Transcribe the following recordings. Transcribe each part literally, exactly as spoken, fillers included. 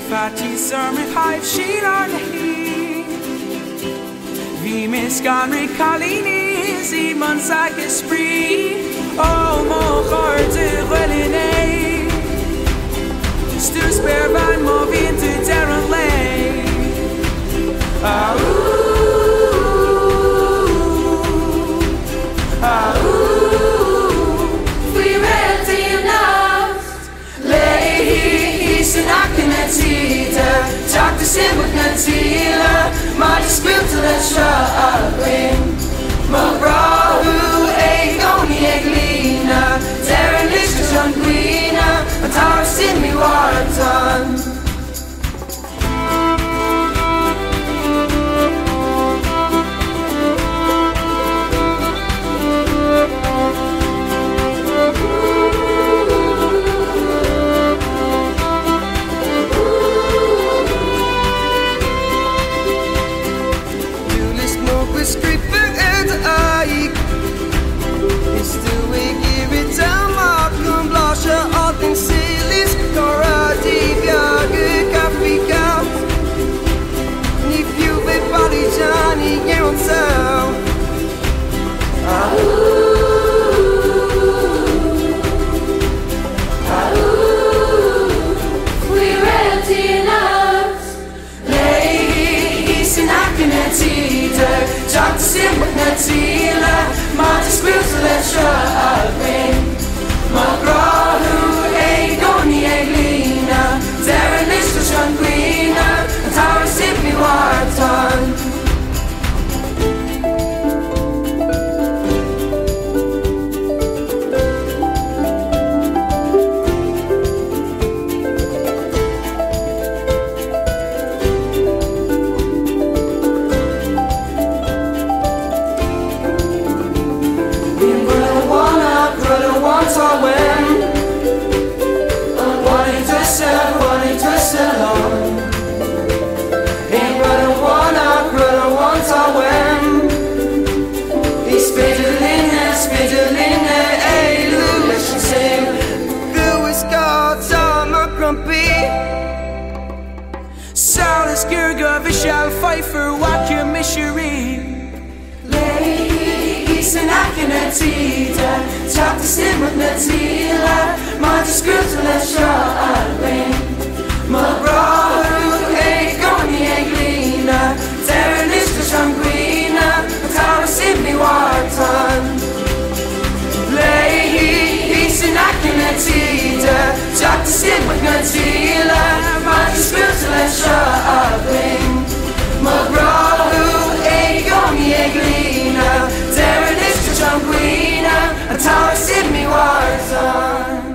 Fatty summer hive sheet on the heat. Vi miss Ganri Kalini, Simon Sake spree. Oh, mo heart to Welline. Stu spare van moving to Darren Lane. Ah, ooh, ah, ooh. We ready lost. Lay is an akinatita. Talk to sim with Natila. My script to the shopping. My bro, egg only egglina. Darren Lish John Greena. A tower sin me Wharton. Pfeiffer, what your missionary? Ladies and Akinatita, talk to Sim with Natila, Monty Screws to let Charlene. My brother, hey, Goni Eglina, Darren Lish to Shangrina, a tower Sim me Wharton. Ladies and Akinatita, talk to Sim with Natila, Monty Screws to let Charlene. My brother, hey, Goni Eglina, Darren Lish to Shangrina, a tower Sim me Wharton.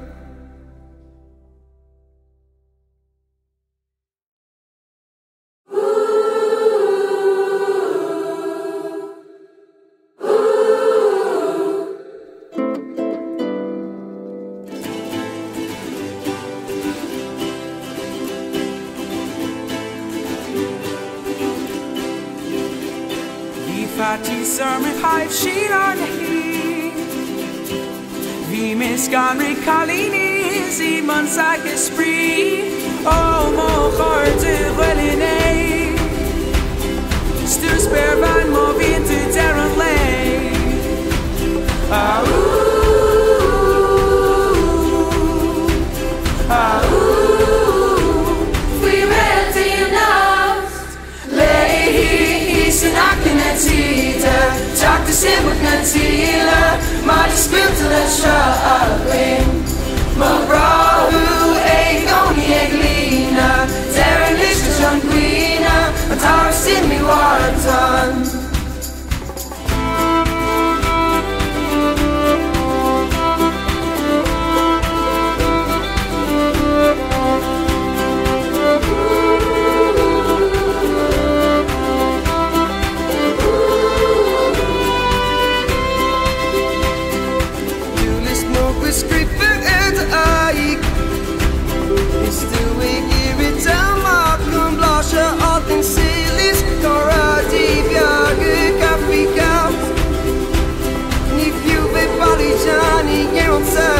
Fatty summer hive sheet on the heat. Vi miss Ganri Kalini, Simon Sake spree. Oh, mo heart to Welline. Stu spare van moving to Darren Lane. Ah, ooh, ah, ooh. We ready lost. Ladies and Akinatita, talk to Sim with Natila, my script to the shopping. My brother, hey, Goni Eglina, Darren Lish to John Greena, a tower Sim me Wharton. Johnny, you don't